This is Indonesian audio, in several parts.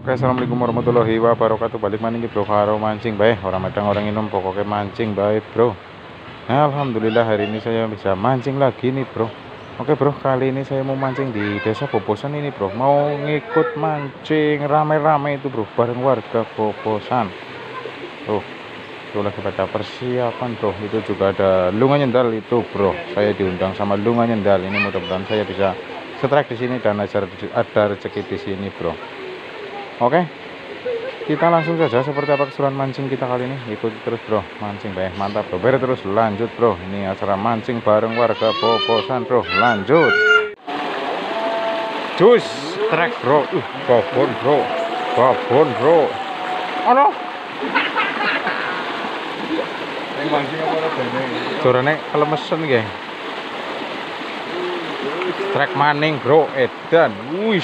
Oke, assalamualaikum warahmatullahi wabarakatuh. Balik maning bro karo mancing bae. Orang medang orang minum pokoknya mancing bae bro. Nah, alhamdulillah hari ini saya bisa mancing lagi nih bro. Oke bro, kali ini saya mau mancing di desa Bobosan ini bro. Mau ngikut mancing rame-rame itu bro, bareng warga Bobosan. Tuh, itu lagi pada persiapan bro. Itu juga ada Lunga Nyendal itu bro. Saya diundang sama Lunga Nyendal. Ini mudah-mudahan saya bisa strike di sini dan ada rezeki di sini bro. Oke, kita langsung saja seperti apa keseruan mancing kita kali ini. Ikuti terus bro, mancing baik mantap bro. Biar terus lanjut bro. Ini acara mancing bareng warga Bobosan bro. Lanjut. Cus, trek bro. Babon bro. Babon bro. Halo. Jorane kelemesan nggih. Trek maning bro, edan. Wis.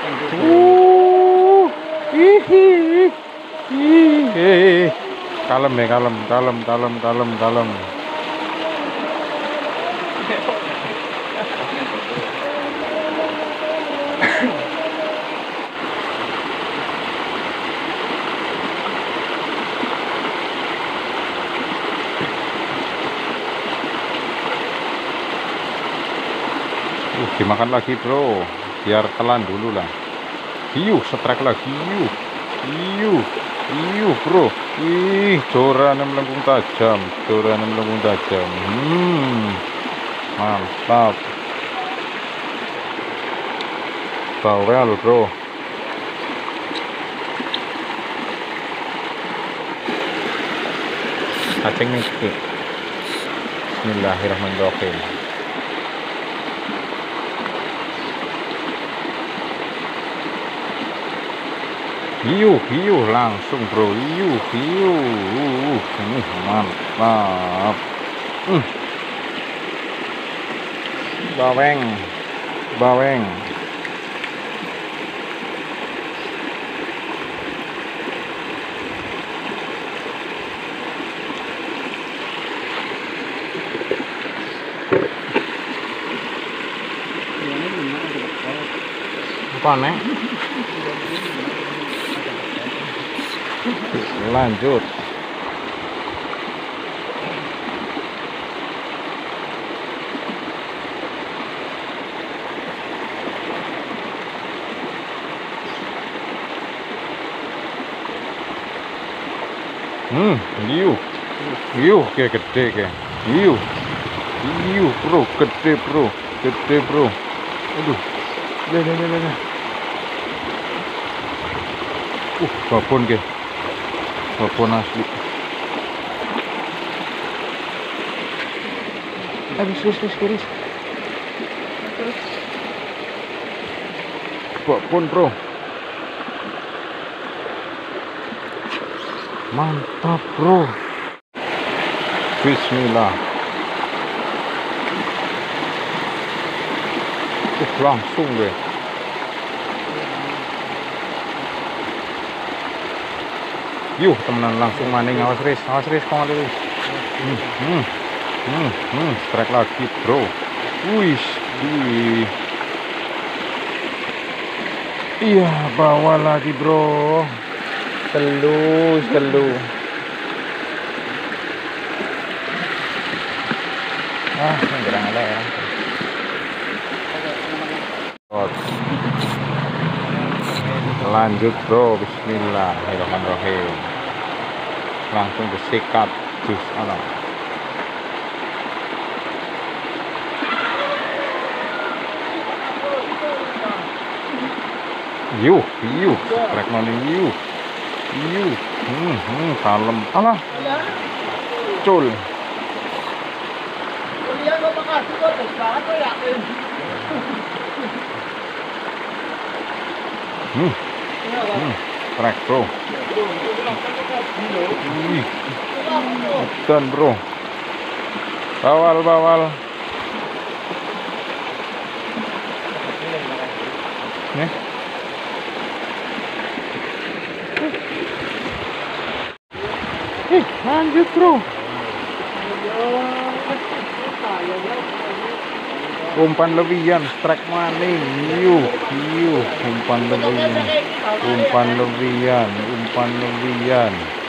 Kalem ya, kalem. Dimakan lagi bro, biar telan dulu lah. Setrek lagi, bro. Joran melengkung tajam, mantap. Bawel bro. Cacing nih. Bismillahirrahmanirrahim. Hiu langsung bro, mantap. Baweng. Apa nih? Lanjut. Hiu kayak gede kayak. Hiu bro, gede bro. Aduh. Lihat. Babon ke. Babon asli. Habis. Babon bro. Mantap bro. Bismillah. Langsung deh. Temenan langsung maning. Awas ris kok ada ris. Strike lagi bro. Iya, bawa lagi bro. Telu. Gerang ada ya. Lanjut bro, bismillahirrahmanirrahim. Langsung disikat jus alam. Hiu, trek maning hiu. Kalem. Alah. Cul. Trek bro. Dan bro. Bawal. Nih. Lanjut bro. Umpan lebihan, strike maning. Yuh, yuh, umpan lebihan. Umpan lebihan, umpan lebihan.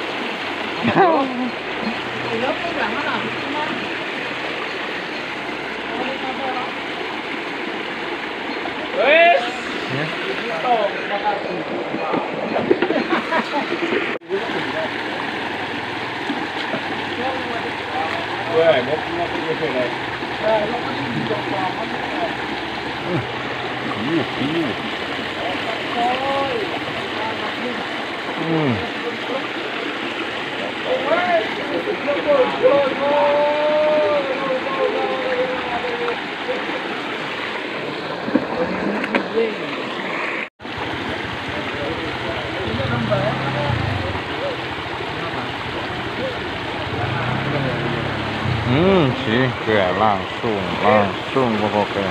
Sih, kayak langsung pokoknya.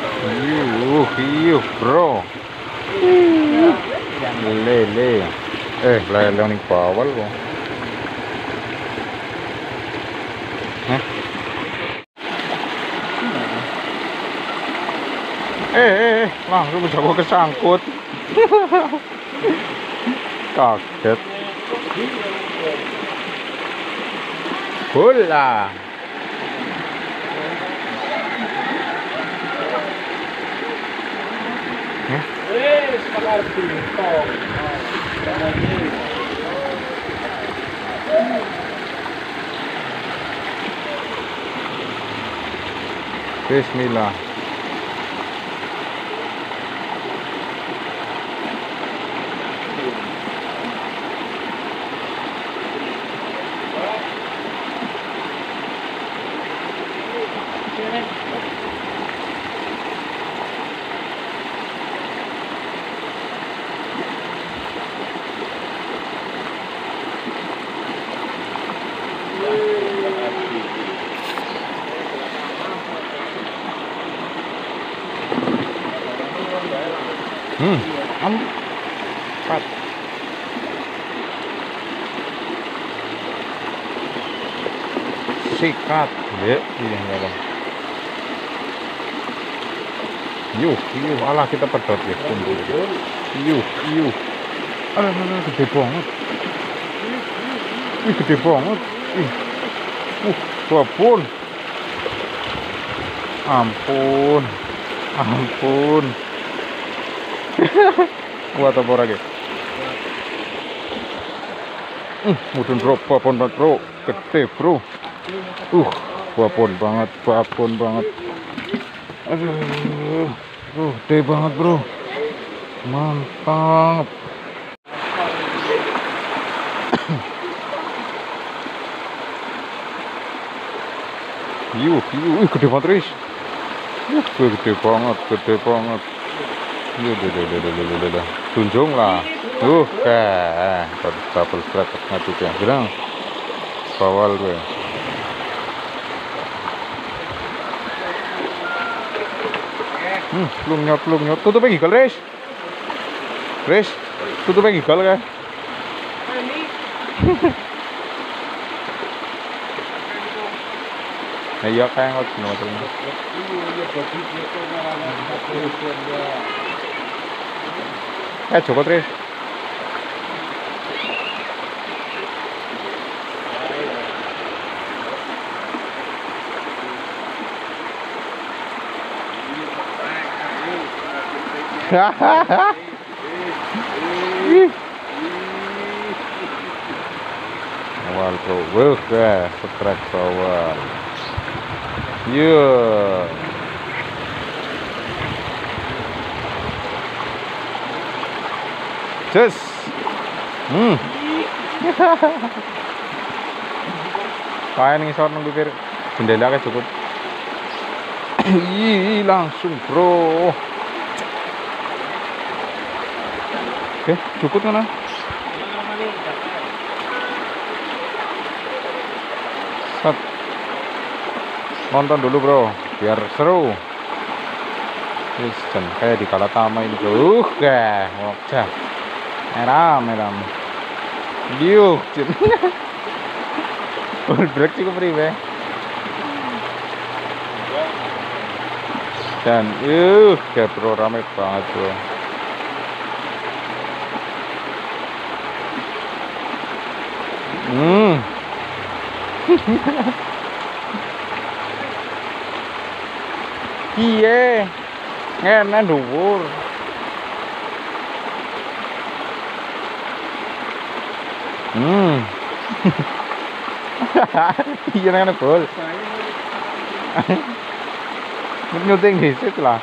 Yuh, bro. Lele. Lele ning bawal kok. Langsung jago kesangkut. Kaget. Bola. Bismillah. Empat. Sikat, ya, iya dalam. Yuh, alah kita pedot ya, kumpul. Yuh. Alah, gede banget. Gede banget. Babon. Ampun. Kuat apa lagi? Mudun bro, babon banget bro, gede bro. Babon banget. Aduh, gede banget bro. Mantap. Gede banget Riz. Gede banget. Tunjung lah. Double strike ngatu ya. Bilang bawal gue. Plung nyot. Tutup gigal, Riz. Tutup gigal kan. Iya kayak nggak semua tuh. Cukup Riz. Awal bro, strike bawal. Cus. Kayak ngisor nunggu kiri jendela kan cukup. Langsung bro. Oke, cukup mana? Set. Nonton dulu bro, biar seru. Kayak di Kalatama ini bro. Wajah. Meram. Break cukup ribe. Dan kayak bro rame banget bro. Iya, ngene dhuwur. Iya ngene bol. Nyuting di situ lah.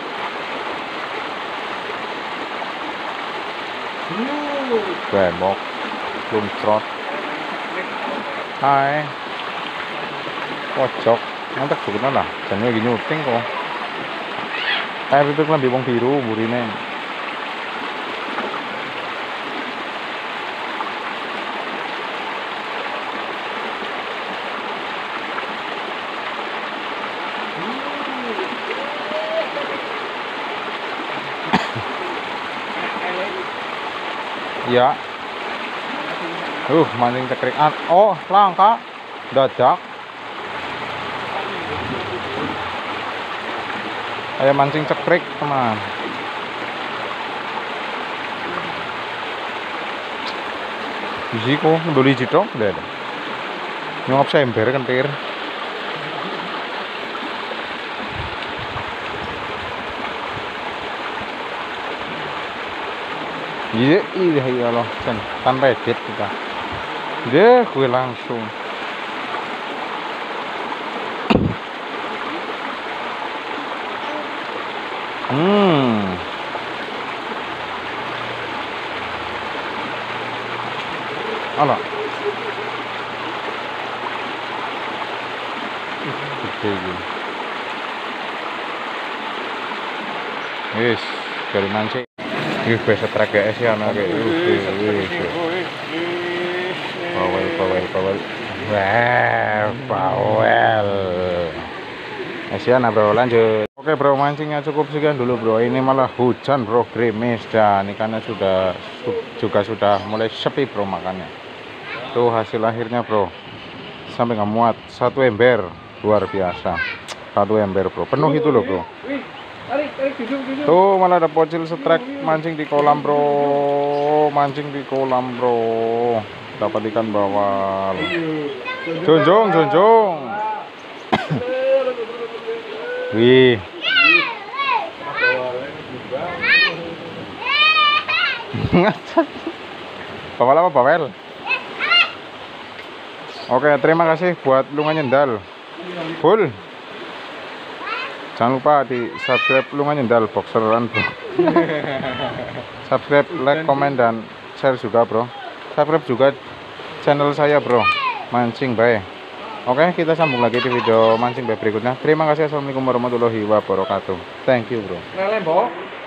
Bembok, lumtrot. Hai. Pojok, nanti juga lah. Jangan lagi nyuting kok. Kayak itu kan wong biru burine. Ya. Mancing cekrik. Oh, langka. Dadak. Kayak mancing cekrik, teman. Bisi kok ndoli jitok, deh. Nyongop sember kentir. Iya loh, tanpa edit kita. Deh, gue langsung. Alah. Gede gitu. Yes, dari mancing. Ini biasa track guys ya anak kayak Pawel. Pawel. Asiana bro, lanjut. Oke bro, mancingnya cukup sekian dulu bro. Ini malah hujan bro, gerimis dan ikannya juga sudah mulai sepi bro makannya. Tuh hasil akhirnya bro, sampai nggak muat. 1 ember, luar biasa. 1 ember bro, penuh itu loh bro. Tuh malah ada bocil setrek mancing di kolam bro, dapat ikan bawal. Jonjong. Wih. Bawal apa bawel? Oke, terima kasih buat lu nyendal. Full. Jangan lupa di subscribe lu nyendal boxeran bro. Subscribe, like, komen dan share juga bro. Subscribe juga channel saya bro, Mancing Bae. Oke, kita sambung lagi di video Mancing Bae berikutnya. Terima kasih. Assalamualaikum warahmatullahi wabarakatuh. Thank you bro.